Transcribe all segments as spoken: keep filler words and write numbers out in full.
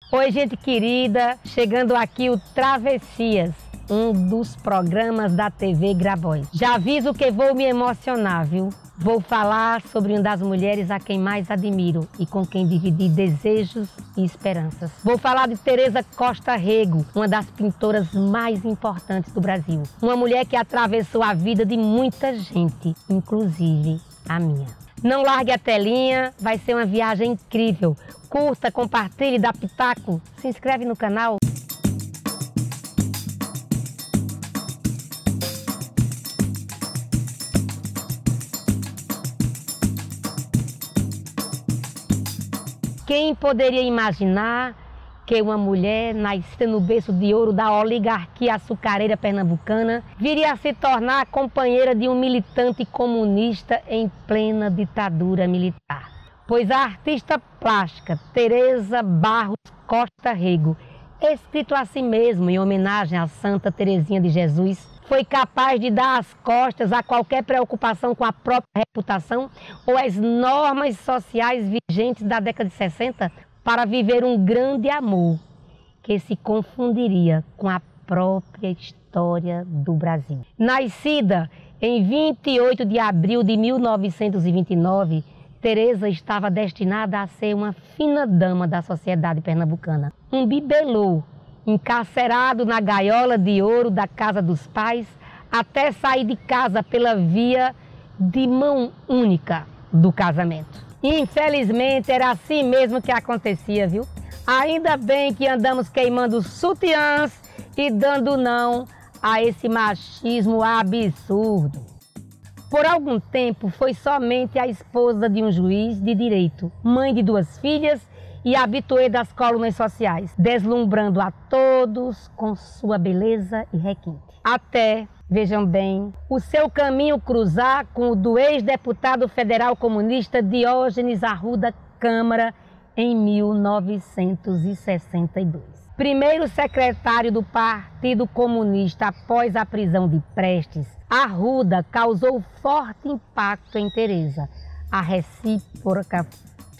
Oi, gente querida, chegando aqui o Travessias, um dos programas da T V Grabois. Já aviso que vou me emocionar, viu? Vou falar sobre uma das mulheres a quem mais admiro e com quem dividi desejos e esperanças. Vou falar de Teresa Costa Rego, uma das pintoras mais importantes do Brasil. Uma mulher que atravessou a vida de muita gente, inclusive a minha. Não largue a telinha, vai ser uma viagem incrível. Curta, compartilhe, dá pitaco, se inscreve no canal. Quem poderia imaginar que uma mulher nascida no berço de ouro da oligarquia açucareira pernambucana viria a se tornar companheira de um militante comunista em plena ditadura militar? Pois a artista plástica Teresa Barros Costa Rego, escrito assim mesmo em homenagem à Santa Teresinha de Jesus, foi capaz de dar as costas a qualquer preocupação com a própria reputação ou as normas sociais vigentes da década de sessenta para viver um grande amor que se confundiria com a própria história do Brasil. Nascida em vinte e oito de abril de mil novecentos e vinte e nove, Teresa estava destinada a ser uma fina dama da sociedade pernambucana. Um bibelô, encarcerado na gaiola de ouro da casa dos pais, até sair de casa pela via de mão única do casamento. Infelizmente, era assim mesmo que acontecia, viu? Ainda bem que andamos queimando sutiãs e dando não a esse machismo absurdo. Por algum tempo, foi somente a esposa de um juiz de direito, mãe de duas filhas e habituê das colunas sociais, deslumbrando a todos com sua beleza e requinte. Até, vejam bem, o seu caminho cruzar com o do ex-deputado federal comunista Diógenes Arruda Câmara em mil novecentos e sessenta e dois. Primeiro secretário do Partido Comunista após a prisão de Prestes, Arruda causou forte impacto em Teresa. A recíproca...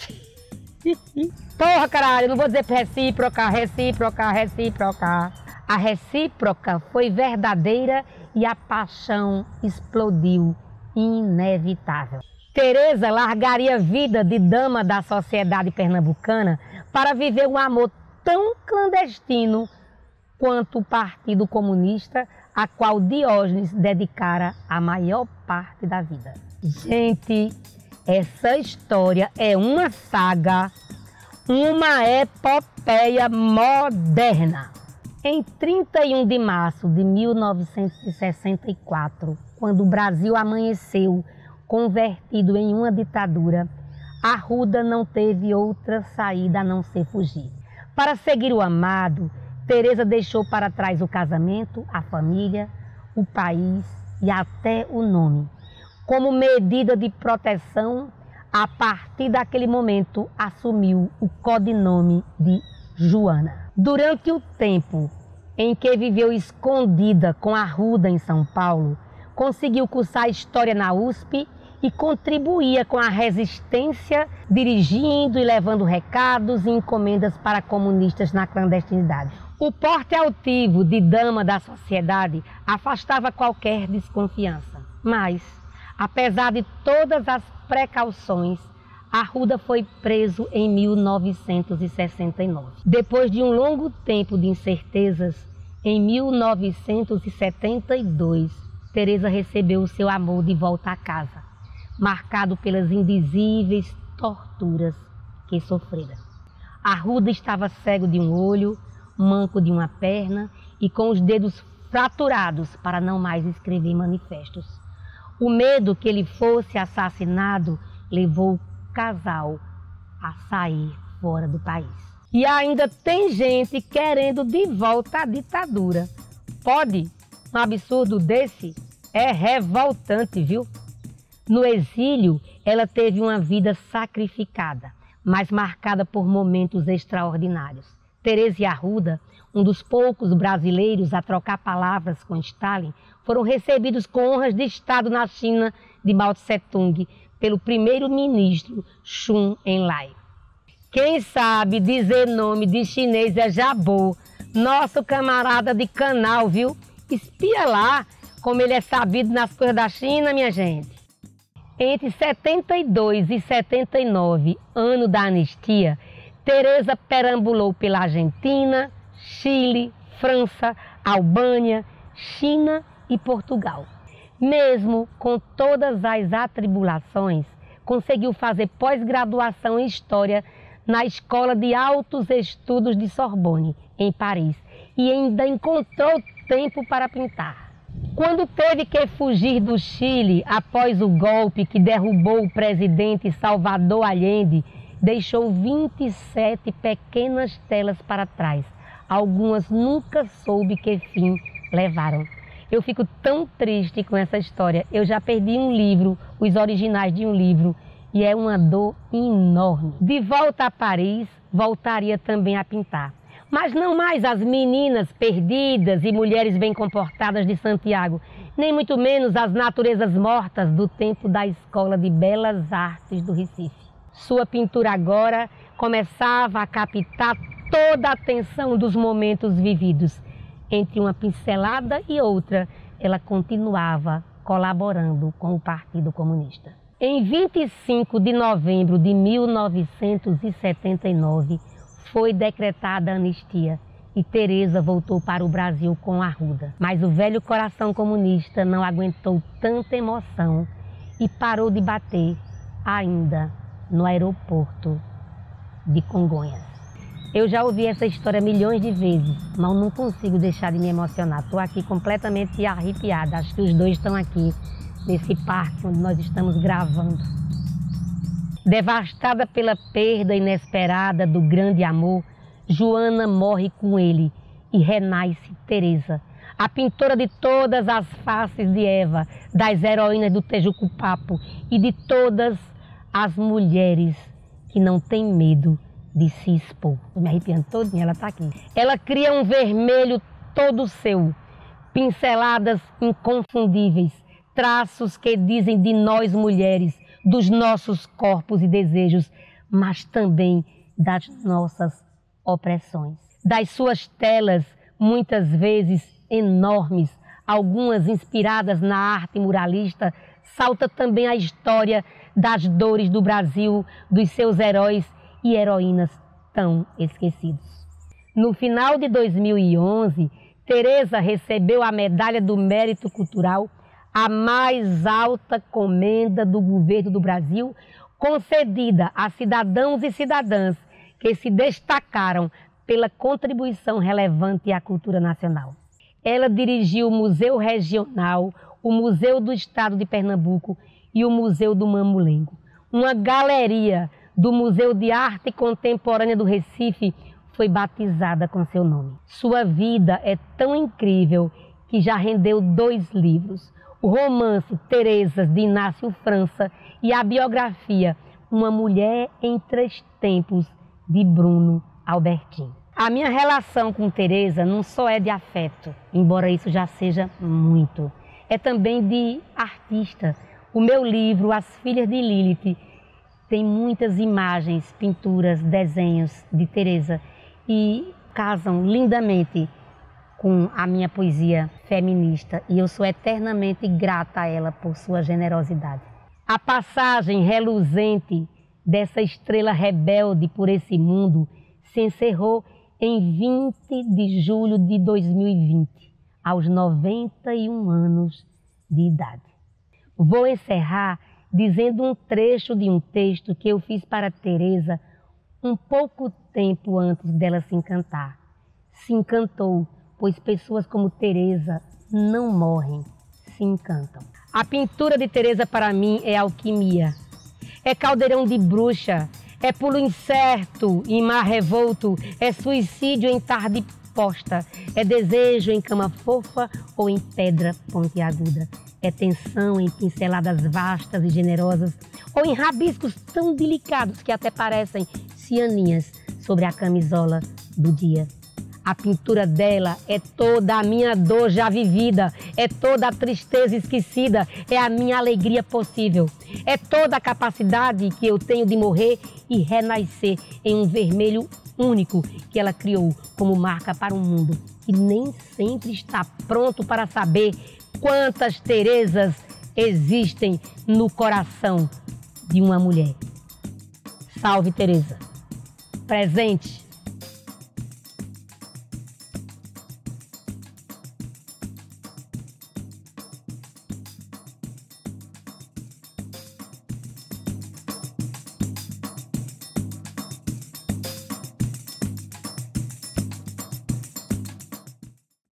Porra, caralho, não vou dizer recíproca, recíproca, recíproca. A recíproca foi verdadeira e a paixão explodiu, inevitável. Teresa largaria a vida de dama da sociedade pernambucana para viver um amor tão clandestino quanto o Partido Comunista, a qual Diógenes dedicara a maior parte da vida. Gente, essa história é uma saga, uma epopeia moderna. Em trinta e um de março de mil novecentos e sessenta e quatro, quando o Brasil amanheceu convertido em uma ditadura, Arruda não teve outra saída a não ser fugir. Para seguir o amado, Teresa deixou para trás o casamento, a família, o país e até o nome. Como medida de proteção, a partir daquele momento assumiu o codinome de Joana. Durante o tempo em que viveu escondida com Arruda em São Paulo, conseguiu cursar História na U S P e contribuía com a resistência, dirigindo e levando recados e encomendas para comunistas na clandestinidade. O porte altivo de dama da sociedade afastava qualquer desconfiança. Mas, apesar de todas as precauções, Arruda foi preso em mil novecentos e sessenta e nove. Depois de um longo tempo de incertezas, em mil novecentos e setenta e dois, Teresa recebeu o seu amor de volta a casa, marcado pelas indizíveis torturas que sofrera. Arruda estava cego de um olho, manco de uma perna e com os dedos fraturados para não mais escrever manifestos. O medo que ele fosse assassinado levou o casal a sair fora do país. E ainda tem gente querendo de volta a ditadura. Pode? Um absurdo desse é revoltante, viu? No exílio, ela teve uma vida sacrificada, mas marcada por momentos extraordinários. Teresa e Arruda, um dos poucos brasileiros a trocar palavras com Stalin, foram recebidos com honras de Estado na China de Mao Tse Tung pelo primeiro-ministro Chun En-lai. Quem sabe dizer nome de chinês é Jabô, nosso camarada de canal, viu? Espia lá como ele é sabido nas coisas da China, minha gente. Entre setenta e dois e setenta e nove, ano da anistia, Teresa perambulou pela Argentina, Chile, França, Albânia, China e Portugal. Mesmo com todas as atribulações, conseguiu fazer pós-graduação em História na Escola de Altos Estudos de Sorbonne, em Paris, e ainda encontrou tempo para pintar. Quando teve que fugir do Chile após o golpe que derrubou o presidente Salvador Allende, deixou vinte e sete pequenas telas para trás. Algumas nunca soube que fim levaram. Eu fico tão triste com essa história. Eu já perdi um livro, os originais de um livro, e é uma dor enorme. De volta a Paris, voltaria também a pintar. Mas não mais as meninas perdidas e mulheres bem comportadas de Santiago, nem muito menos as naturezas mortas do tempo da Escola de Belas Artes do Recife. Sua pintura agora começava a captar toda a atenção dos momentos vividos. Entre uma pincelada e outra, ela continuava colaborando com o Partido Comunista. Em vinte e cinco de novembro de mil novecentos e setenta e nove, foi decretada a anistia e Teresa voltou para o Brasil com Arruda. Mas o velho coração comunista não aguentou tanta emoção e parou de bater ainda no aeroporto de Congonhas. Eu já ouvi essa história milhões de vezes, mas não consigo deixar de me emocionar. Estou aqui completamente arrepiada. Acho que os dois estão aqui nesse parque onde nós estamos gravando. Devastada pela perda inesperada do grande amor, Joana morre com ele e renasce Teresa, a pintora de todas as faces de Eva, das heroínas do Tejucupapo e de todas as mulheres que não têm medo de se expor. Estou me arrepiando todinha, ela está aqui. Ela cria um vermelho todo seu, pinceladas inconfundíveis, traços que dizem de nós mulheres, dos nossos corpos e desejos, mas também das nossas opressões. Das suas telas, muitas vezes enormes, algumas inspiradas na arte muralista, salta também a história das dores do Brasil, dos seus heróis e heroínas tão esquecidos. No final de dois mil e onze, Teresa recebeu a Medalha do Mérito Cultural, a mais alta comenda do governo do Brasil, concedida a cidadãos e cidadãs que se destacaram pela contribuição relevante à cultura nacional. Ela dirigiu o Museu Regional, o Museu do Estado de Pernambuco e o Museu do Mamulengo. Uma galeria do Museu de Arte Contemporânea do Recife foi batizada com seu nome. Sua vida é tão incrível que já rendeu dois livros: o romance Teresa, de Inácio França, e a biografia Uma Mulher em Três Tempos, de Bruno Albertin. A minha relação com Teresa não só é de afeto, embora isso já seja muito, é também de artista. O meu livro, As Filhas de Lilith, tem muitas imagens, pinturas, desenhos de Teresa e casam lindamente com a minha poesia feminista, e eu sou eternamente grata a ela por sua generosidade. A passagem reluzente dessa estrela rebelde por esse mundo se encerrou em vinte de julho de dois mil e vinte, aos noventa e um anos de idade. Vou encerrar dizendo um trecho de um texto que eu fiz para Teresa um pouco tempo antes dela se encantar. Se encantou, pois pessoas como Teresa não morrem, se encantam. A pintura de Teresa para mim é alquimia, é caldeirão de bruxa, é pulo incerto em mar revolto, é suicídio em tarde posta, é desejo em cama fofa ou em pedra pontiaguda, é tensão em pinceladas vastas e generosas ou em rabiscos tão delicados que até parecem cianinhas sobre a camisola do dia. A pintura dela é toda a minha dor já vivida, é toda a tristeza esquecida, é a minha alegria possível. É toda a capacidade que eu tenho de morrer e renascer em um vermelho único que ela criou como marca para o mundo. E nem sempre está pronto para saber quantas Terezas existem no coração de uma mulher. Salve, Tereza! Presente!